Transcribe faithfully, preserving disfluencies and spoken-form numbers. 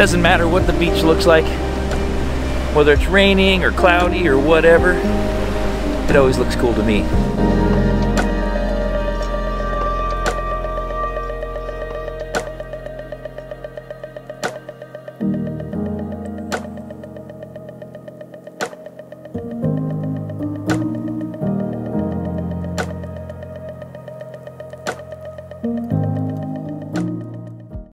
Doesn't matter what the beach looks like, whether it's raining or cloudy or whatever, it always looks cool to me. Thank you.